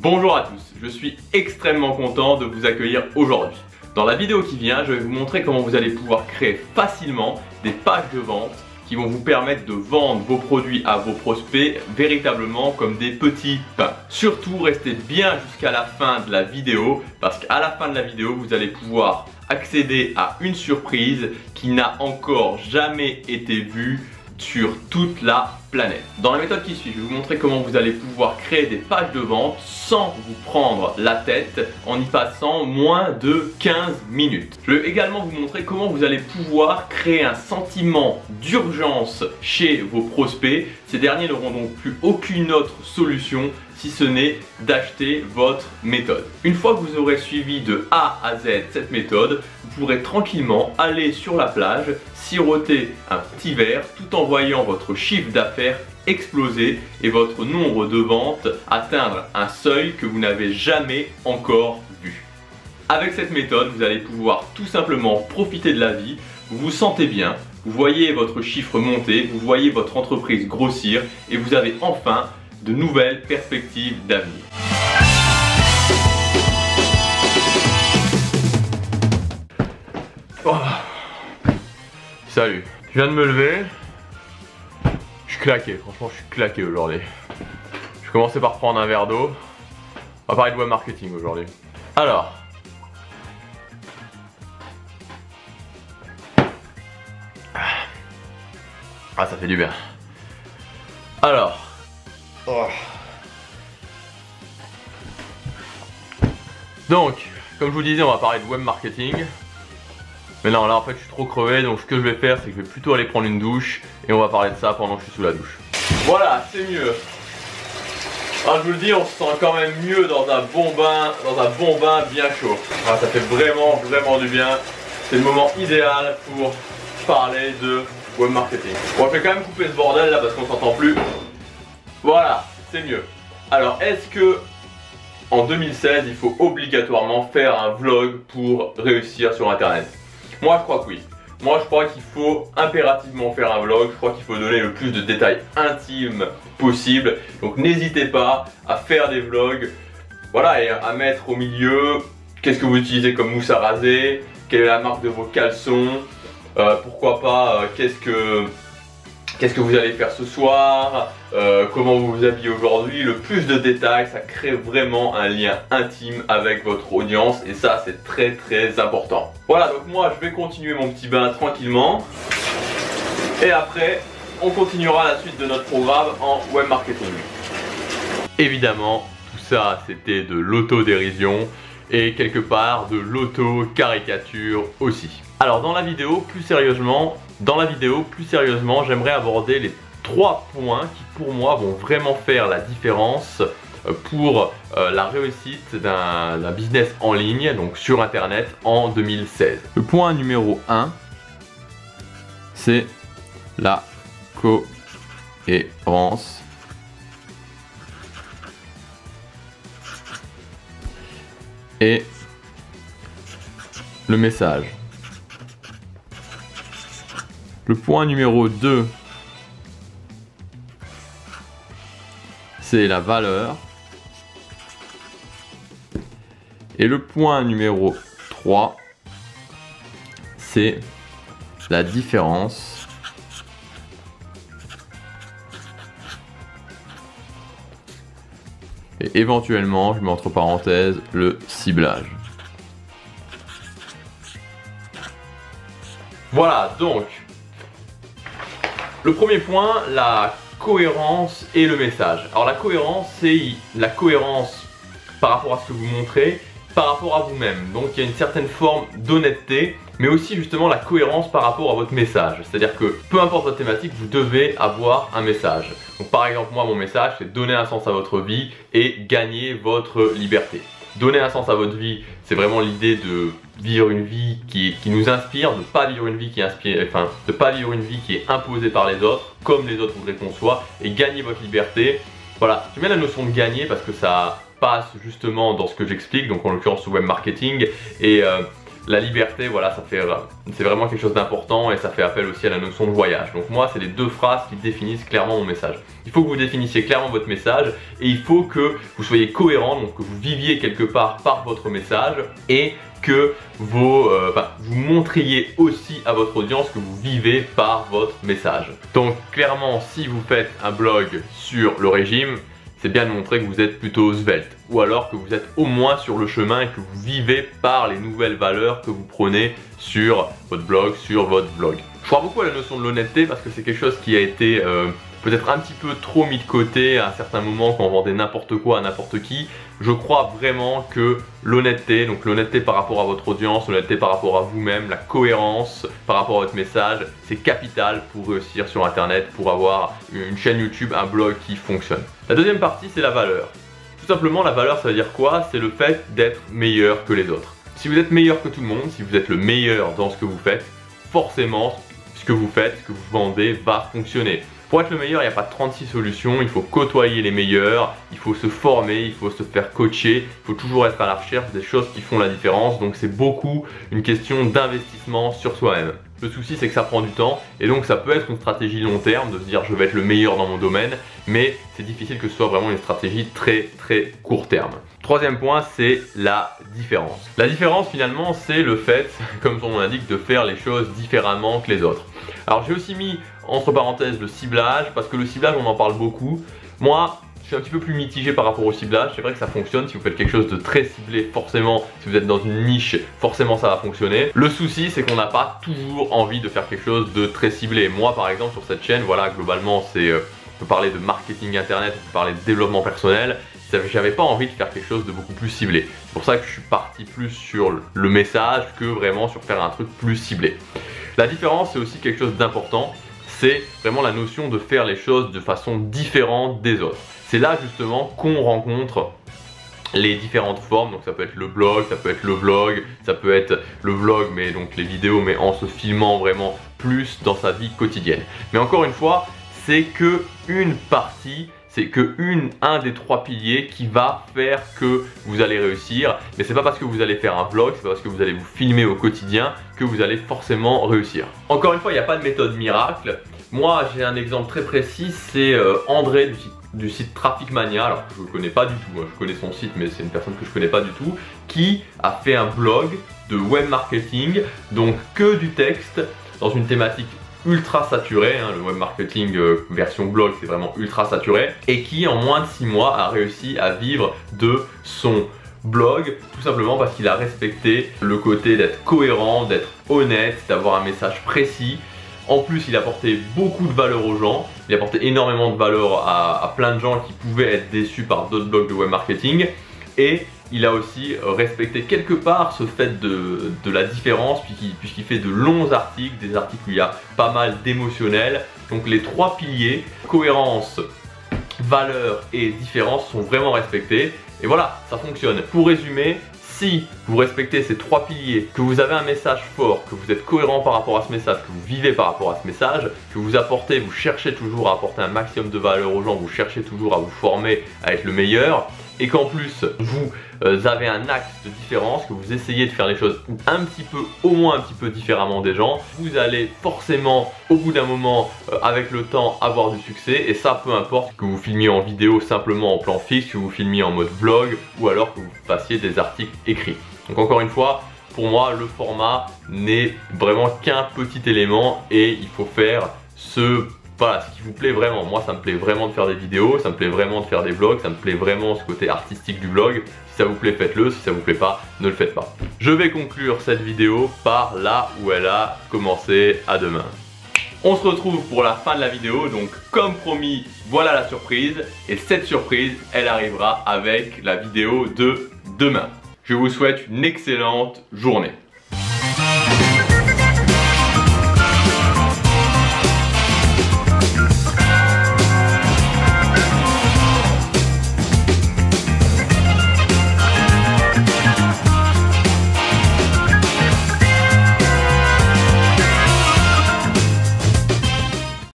Bonjour à tous, je suis extrêmement content de vous accueillir aujourd'hui. Dans la vidéo qui vient, je vais vous montrer comment vous allez pouvoir créer facilement des pages de vente qui vont vous permettre de vendre vos produits à vos prospects véritablement comme des petits pains. Surtout, restez bien jusqu'à la fin de la vidéo parce qu'à la fin de la vidéo, vous allez pouvoir accéder à une surprise qui n'a encore jamais été vue sur toute la planète. Dans la méthode qui suit, je vais vous montrer comment vous allez pouvoir créer des pages de vente sans vous prendre la tête en y passant moins de 15 minutes. Je vais également vous montrer comment vous allez pouvoir créer un sentiment d'urgence chez vos prospects. Ces derniers n'auront donc plus aucune autre solution si ce n'est d'acheter votre méthode. Une fois que vous aurez suivi de A à Z cette méthode, vous pourrez tranquillement aller sur la plage, siroter un petit verre tout en voyant votre chiffre d'affaires exploser et votre nombre de ventes atteindre un seuil que vous n'avez jamais encore vu. Avec cette méthode, vous allez pouvoir tout simplement profiter de la vie, vous vous sentez bien, vous voyez votre chiffre monter, vous voyez votre entreprise grossir et vous avez enfin de nouvelles perspectives d'avenir. Oh. Salut, je viens de me lever. Je suis claqué, franchement je suis claqué aujourd'hui. Je vais commencer par prendre un verre d'eau. On va parler de web marketing aujourd'hui. Alors, ça fait du bien. Alors, donc, comme je vous disais, on va parler de web marketing. Mais non, là en fait je suis trop crevé, donc ce que je vais faire c'est que je vais plutôt aller prendre une douche et on va parler de ça pendant que je suis sous la douche. Voilà, c'est mieux. Alors je vous le dis, on se sent quand même mieux dans un bon bain bien chaud. Ah, ça fait vraiment du bien. C'est le moment idéal pour parler de web marketing. Bon, je vais quand même couper ce bordel là parce qu'on s'entend plus. Voilà, c'est mieux. Alors est-ce que en 2016 il faut obligatoirement faire un vlog pour réussir sur internet? Moi je crois que oui. Moi je crois qu'il faut impérativement faire un vlog. Je crois qu'il faut donner le plus de détails intimes possible. Donc n'hésitez pas à faire des vlogs. Voilà, et à mettre au milieu qu'est-ce que vous utilisez comme mousse à raser, quelle est la marque de vos caleçons, pourquoi pas qu'est-ce que vous allez faire ce soir, comment vous vous habillez aujourd'hui. Le plus de détails, ça crée vraiment un lien intime avec votre audience et ça c'est très important. Voilà, donc moi je vais continuer mon petit bain tranquillement et après on continuera la suite de notre programme en web marketing. Évidemment, tout ça c'était de l'autodérision et quelque part de l'auto-caricature aussi. Alors dans la vidéo plus sérieusement, j'aimerais aborder les 3 points qui pour moi vont vraiment faire la différence pour la réussite d'un business en ligne, donc sur internet en 2016. Le point numéro 1, c'est la cohérence. Et le message. Le point numéro 2, c'est la valeur. Et le point numéro 3, c'est la différence. Et éventuellement, je mets entre parenthèses le ciblage. Voilà, donc le premier point, la cohérence et le message. Alors la cohérence, c'est la cohérence par rapport à ce que vous montrez, par rapport à vous-même. Donc il y a une certaine forme d'honnêteté, mais aussi justement la cohérence par rapport à votre message. C'est-à-dire que peu importe votre thématique, vous devez avoir un message. Donc par exemple, moi mon message, c'est donner un sens à votre vie et gagner votre liberté. Donner un sens à votre vie, c'est vraiment l'idée de vivre une vie qui nous inspire, de ne pas vivre une vie qui est imposée par les autres, comme les autres voudraient qu'on soit, et gagner votre liberté. Voilà, j'aime bien la notion de gagner parce que ça passe justement dans ce que j'explique, donc en l'occurrence au web marketing, et la liberté, voilà, c'est vraiment quelque chose d'important et ça fait appel aussi à la notion de voyage. Donc moi, c'est les deux phrases qui définissent clairement mon message. Il faut que vous définissiez clairement votre message et il faut que vous soyez cohérent, donc que vous viviez quelque part par votre message et que vous montriez aussi à votre audience que vous vivez par votre message. Donc clairement, si vous faites un blog sur le régime, c'est bien de montrer que vous êtes plutôt svelte ou alors que vous êtes au moins sur le chemin et que vous vivez par les nouvelles valeurs que vous prenez sur votre blog, Je crois beaucoup à la notion de l'honnêteté parce que c'est quelque chose qui a été peut-être un petit peu trop mis de côté à un certain moment quand on vendait n'importe quoi à n'importe qui. Je crois vraiment que l'honnêteté, donc l'honnêteté par rapport à votre audience, l'honnêteté par rapport à vous-même, la cohérence par rapport à votre message, c'est capital pour réussir sur internet, pour avoir une chaîne YouTube, un blog qui fonctionne. La deuxième partie, c'est la valeur. Tout simplement, la valeur, ça veut dire quoi? C'est le fait d'être meilleur que les autres. Si vous êtes meilleur que tout le monde, si vous êtes le meilleur dans ce que vous faites, forcément, ce que vous faites, ce que vous vendez va fonctionner. Pour être le meilleur, il n'y a pas 36 solutions, il faut côtoyer les meilleurs, il faut se former, il faut se faire coacher, il faut toujours être à la recherche des choses qui font la différence. Donc c'est beaucoup une question d'investissement sur soi-même. Le souci, c'est que ça prend du temps et donc ça peut être une stratégie long terme de se dire je vais être le meilleur dans mon domaine, mais c'est difficile que ce soit vraiment une stratégie très court terme. Troisième point, c'est la différence. La différence finalement, c'est le fait, comme son nom l'indique, de faire les choses différemment que les autres. Alors j'ai aussi mis entre parenthèses le ciblage, parce que le ciblage on en parle beaucoup. Moi, je suis un petit peu plus mitigé par rapport au ciblage. C'est vrai que ça fonctionne, si vous faites quelque chose de très ciblé, forcément, si vous êtes dans une niche, forcément ça va fonctionner. Le souci, c'est qu'on n'a pas toujours envie de faire quelque chose de très ciblé. Moi par exemple sur cette chaîne, voilà, globalement c'est, on peut parler de marketing internet, on peut parler de développement personnel. J'avais pas envie de faire quelque chose de beaucoup plus ciblé. C'est pour ça que je suis parti plus sur le message que vraiment sur faire un truc plus ciblé. La différence, c'est aussi quelque chose d'important. C'est vraiment la notion de faire les choses de façon différente des autres. C'est là justement qu'on rencontre les différentes formes. Donc ça peut être le blog, ça peut être le vlog, ça peut être le vlog mais donc les vidéos mais en se filmant vraiment plus dans sa vie quotidienne. Mais encore une fois, c'est que une partie, c'est que un des trois piliers qui va faire que vous allez réussir. Mais c'est pas parce que vous allez faire un vlog, c'est pas parce que vous allez vous filmer au quotidien que vous allez forcément réussir. Encore une fois, il n'y a pas de méthode miracle. Moi, j'ai un exemple très précis, c'est André du site Traffic Mania. Alors je ne le connais pas du tout, je connais son site, mais c'est une personne que je connais pas du tout, qui a fait un blog de web marketing, donc que du texte, dans une thématique ultra saturé, hein, le web marketing version blog c'est vraiment ultra saturé, et qui en moins de 6 mois a réussi à vivre de son blog, tout simplement parce qu'il a respecté le côté d'être cohérent, d'être honnête, d'avoir un message précis. En plus, il a apporté beaucoup de valeur aux gens, il a apporté énormément de valeur à plein de gens qui pouvaient être déçus par d'autres blogs de web marketing, et il a aussi respecté quelque part ce fait de la différence puisqu'il fait de longs articles, des articles où il y a pas mal d'émotionnel. Donc les trois piliers, cohérence, valeur et différence sont vraiment respectés. Et voilà, ça fonctionne. Pour résumer, si vous respectez ces trois piliers, que vous avez un message fort, que vous êtes cohérent par rapport à ce message, que vous vivez par rapport à ce message, que vous apportez, vous cherchez toujours à apporter un maximum de valeur aux gens, vous cherchez toujours à vous former, à être le meilleur, et qu'en plus vous avez un axe de différence, que vous essayez de faire les choses un petit peu, au moins un petit peu différemment des gens, vous allez forcément au bout d'un moment avec le temps avoir du succès. Et ça, peu importe que vous filmiez en vidéo simplement en plan fixe, que vous filmiez en mode vlog ou alors que vous fassiez des articles écrits. Donc encore une fois, pour moi le format n'est vraiment qu'un petit élément et il faut faire voilà, ce qui vous plaît vraiment. Moi ça me plaît vraiment de faire des vidéos, ça me plaît vraiment de faire des vlogs, ça me plaît vraiment ce côté artistique du vlog. Si ça vous plaît, faites-le, si ça vous plaît pas, ne le faites pas. Je vais conclure cette vidéo par là où elle a commencé. À demain. On se retrouve pour la fin de la vidéo, donc comme promis, voilà la surprise. Et cette surprise, elle arrivera avec la vidéo de demain. Je vous souhaite une excellente journée.